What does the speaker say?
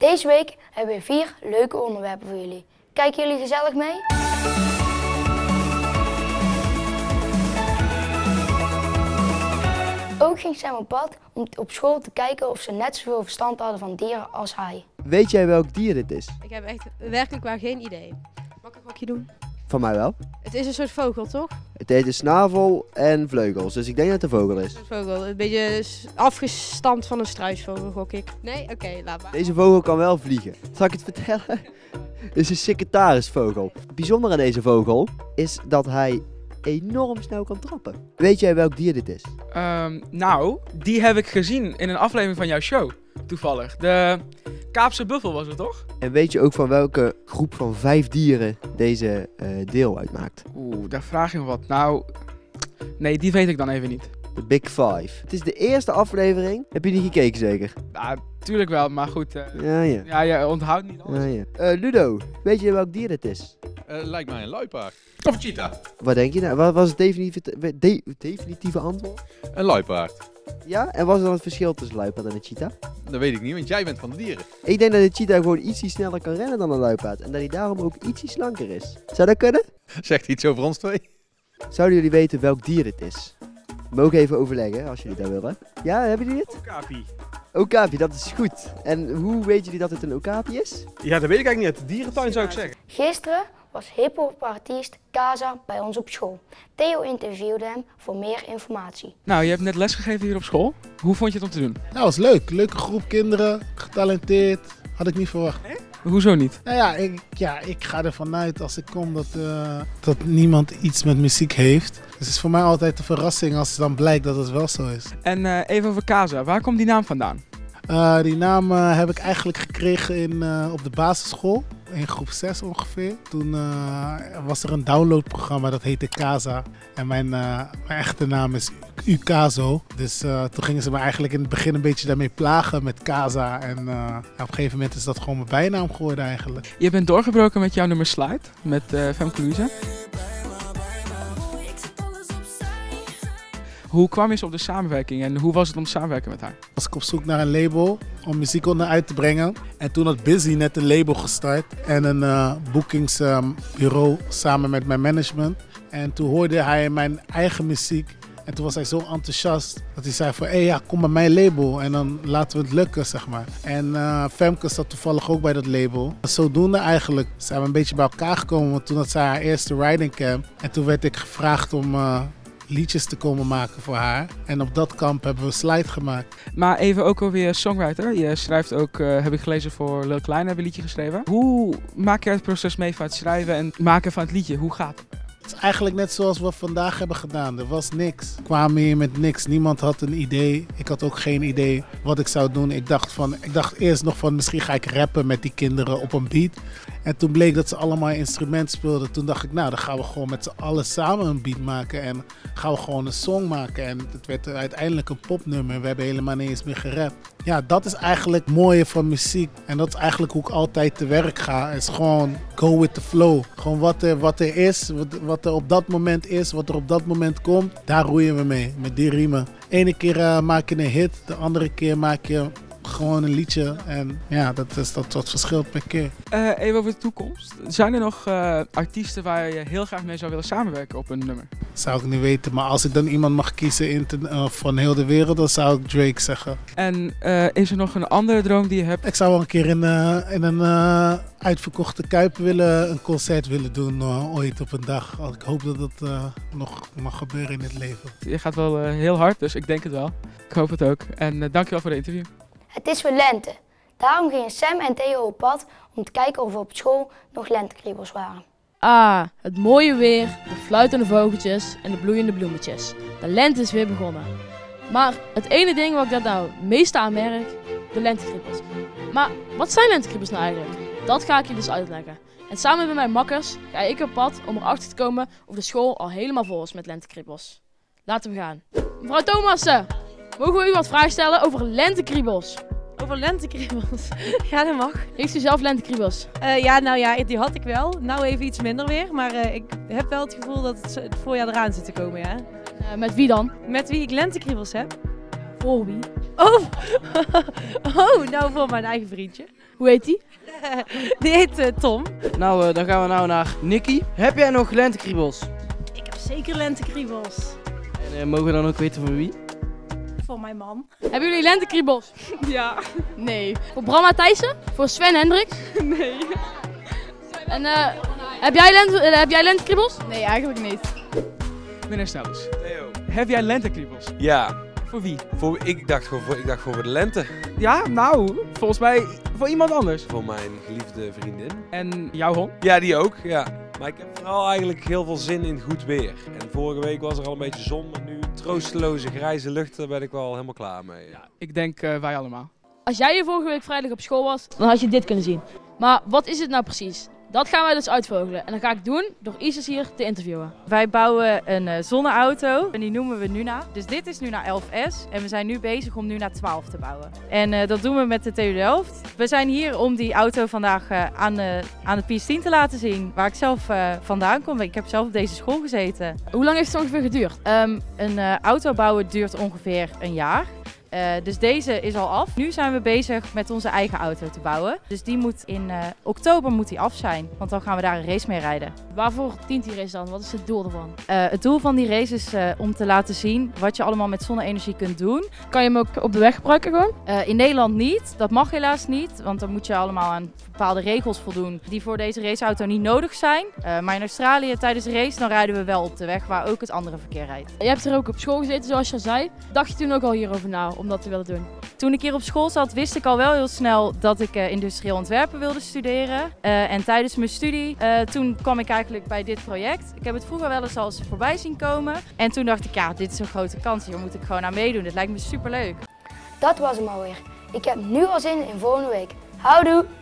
Deze week hebben we 4 leuke onderwerpen voor jullie. Kijken jullie gezellig mee? Ook ging Sam op pad om op school te kijken of ze net zoveel verstand hadden van dieren als hij. Weet jij welk dier dit is? Ik heb echt werkelijk waar geen idee. Mag ik een gokje doen? Van mij wel. Het is een soort vogel, toch? Het heeft een snavel en vleugels, dus ik denk dat het een vogel is. Een soort vogel. Een beetje afgestampt van een struisvogel, gok ik. Nee? Oké, laat maar. Deze vogel kan wel vliegen. Zal ik het vertellen? Het is een secretarisvogel. Het bijzondere aan deze vogel is dat hij enorm snel kan trappen. Weet jij welk dier dit is? Nou, die heb ik gezien in een aflevering van jouw show, toevallig. De Kaapse buffel was het, toch? En weet je ook van welke groep van 5 dieren deze deel uitmaakt? Oeh, daar vraag je me wat. Nou, nee, die weet ik dan even niet. De Big Five. Het is de eerste aflevering. Heb je die gekeken zeker? Nou, tuurlijk wel, maar goed. Ja. Ja, je onthoudt niet alles. Ja. Ludo, weet je welk dier dit is? Lijkt mij een luipaard. Of een cheetah. Wat denk je nou? Wat was het definitieve antwoord? Een luipaard. Ja? En wat is dan het verschil tussen een luipaard en een cheetah? Dat weet ik niet, want jij bent van de dieren. Ik denk dat een cheetah gewoon ietsje sneller kan rennen dan een luipaard. En dat hij daarom ook ietsje slanker is. Zou dat kunnen? Zegt iets over ons twee. Zouden jullie weten welk dier dit is? We mogen even overleggen als jullie dat willen. Ja, hebben jullie het? Okapi. Okapi, dat is goed. En hoe weten jullie dat het een okapi is? Ja, dat weet ik eigenlijk niet. Uit de dierentuin zou ik zeggen. Gisteren was hip-hop-artiest Kaza bij ons op school. Theo interviewde hem voor meer informatie. Nou, je hebt net lesgegeven hier op school. Hoe vond je het om te doen? Nou, was leuk. Leuke groep kinderen, getalenteerd. Had ik niet verwacht. Hoezo niet? Nou ik ga ervan uit als ik kom dat niemand iets met muziek heeft. Dus het is voor mij altijd een verrassing als het dan blijkt dat het wel zo is. En even over Kaza, waar komt die naam vandaan? Die naam heb ik eigenlijk gekregen op de basisschool. In groep 6 ongeveer. Toen was er een downloadprogramma dat heette Kaza. En mijn echte naam is Ukazo. Dus toen gingen ze me eigenlijk in het begin een beetje daarmee plagen met Kaza. En op een gegeven moment is dat gewoon mijn bijnaam geworden eigenlijk. Je bent doorgebroken met jouw nummer Slide, met Femke Louise. Hoe kwam je op de samenwerking en hoe was het om te samenwerken met haar? Was ik op zoek naar een label om muziek onder uit te brengen. En toen had Busy net een label gestart en een boekingsbureau samen met mijn management. En toen hoorde hij mijn eigen muziek. En toen was hij zo enthousiast dat hij zei van, ja, kom bij mijn label en dan laten we het lukken, zeg maar. En Femke zat toevallig ook bij dat label. Zodoende eigenlijk zijn we een beetje bij elkaar gekomen, want toen had zij haar eerste riding camp. En toen werd ik gevraagd om liedjes te komen maken voor haar. En op dat kamp hebben we Slide gemaakt. Maar even ook over je songwriter. Je schrijft ook, heb ik gelezen, voor Lil Kleine heb je een liedje geschreven. Hoe maak je het proces mee van het schrijven en maken van het liedje? Hoe gaat het? Het is eigenlijk net zoals we vandaag hebben gedaan. Er was niks. We kwamen hier met niks. Niemand had een idee. Ik had ook geen idee wat ik zou doen. Ik dacht eerst nog van misschien ga ik rappen met die kinderen op een beat. En toen bleek dat ze allemaal een instrument speelden. Toen dacht ik, nou dan gaan we gewoon met z'n allen samen een beat maken. En gaan we gewoon een song maken. En het werd uiteindelijk een popnummer. We hebben helemaal niet eens meer gerapt. Ja, dat is eigenlijk het mooie van muziek. En dat is eigenlijk hoe ik altijd te werk ga. Het is gewoon go with the flow. Gewoon wat er is, wat er op dat moment is, wat er op dat moment komt. Daar roeien we mee, met die riemen. Ene keer maak je een hit, de andere keer maak je gewoon een liedje. En ja, dat verschilt per keer. Even over de toekomst. Zijn er nog artiesten waar je heel graag mee zou willen samenwerken op een nummer? Zou ik niet weten, maar als ik dan iemand mag kiezen van heel de wereld, dan zou ik Drake zeggen. En is er nog een andere droom die je hebt? Ik zou wel een keer in een uitverkochte Kuip een concert willen doen ooit op een dag. Ik hoop dat dat nog mag gebeuren in het leven. Je gaat wel heel hard, dus ik denk het wel. Ik hoop het ook. En dankjewel voor de interview. Het is weer lente. Daarom gingen Sam en Theo op pad om te kijken of er op school nog lentekriebels waren. Ah, het mooie weer, de fluitende vogeltjes en de bloeiende bloemetjes. De lente is weer begonnen. Maar het ene ding wat ik daar nou het meeste aan merk, de lentekriebels. Maar wat zijn lentekriebels nou eigenlijk? Dat ga ik je dus uitleggen. En samen met mijn makkers ga ik op pad om erachter te komen of de school al helemaal vol is met lentekriebels. Laten we gaan. Mevrouw Thomassen, mogen we u wat vragen stellen over lentekriebels? Over lentekriebels? Ja, dat mag. Heeft u zelf lentekriebels? Die had ik wel. Nou even iets minder weer. Maar ik heb wel het gevoel dat het voorjaar eraan zit te komen, ja. Met wie dan? Met wie ik lentekriebels heb? Voor wie? Oh, nou voor mijn eigen vriendje. Hoe heet die? Die heet Tom. Nou, dan gaan we naar Nicky. Heb jij nog lentekriebels? Ik heb zeker lentekriebels. En mogen we dan ook weten van wie? Voor mijn man. Hebben jullie lentekriebels? Ja. Nee. Voor Bram Matthijssen? Voor Sven Hendricks? Nee. En heb jij lentekriebels? Nee, eigenlijk niet. Meneer Snellers, heb jij lentekriebels? Ja. Voor wie? Ik dacht gewoon voor de lente. Ja, nou, volgens mij voor iemand anders. Voor mijn geliefde vriendin. En jouw hond? Ja, die ook, ja. Maar ik heb vooral eigenlijk heel veel zin in goed weer. En vorige week was er al een beetje zon, maar nu troosteloze grijze lucht, daar ben ik wel helemaal klaar mee. Ja, ik denk wij allemaal. Als jij hier vorige week vrijdag op school was, dan had je dit kunnen zien. Maar wat is het nou precies? Dat gaan wij dus uitvogelen. En dat ga ik doen door Isis hier te interviewen. Wij bouwen een zonneauto en die noemen we Nuna. Dus dit is Nuna 11S en we zijn nu bezig om Nuna 12 te bouwen. En dat doen we met de TU Delft. We zijn hier om die auto vandaag aan het PS10 te laten zien, waar ik zelf vandaan kom. Ik heb zelf op deze school gezeten. Hoe lang heeft het ongeveer geduurd? Een auto bouwen duurt ongeveer een jaar. Dus deze is al af. Nu zijn we bezig met onze eigen auto te bouwen. Dus die moet in oktober moet die af zijn. Want dan gaan we daar een race mee rijden. Waarvoor dient die race dan? Wat is het doel ervan? Het doel van die race is om te laten zien wat je allemaal met zonne-energie kunt doen. Kan je hem ook op de weg gebruiken gewoon? In Nederland niet. Dat mag helaas niet. Want dan moet je allemaal aan bepaalde regels voldoen die voor deze raceauto niet nodig zijn. Maar in Australië tijdens de race dan rijden we wel op de weg waar ook het andere verkeer rijdt. Je hebt er ook op school gezeten zoals je al zei. Dacht je toen ook al hierover na om dat te willen doen? Toen ik hier op school zat wist ik al wel heel snel dat ik industrieel ontwerpen wilde studeren. En tijdens mijn studie toen kwam ik eigenlijk bij dit project. Ik heb het vroeger wel eens voorbij zien komen. En toen dacht ik, ja, dit is een grote kans. Hier moet ik gewoon aan meedoen. Dit lijkt me superleuk. Dat was hem alweer. Ik heb nu al zin in volgende week. Houdoe!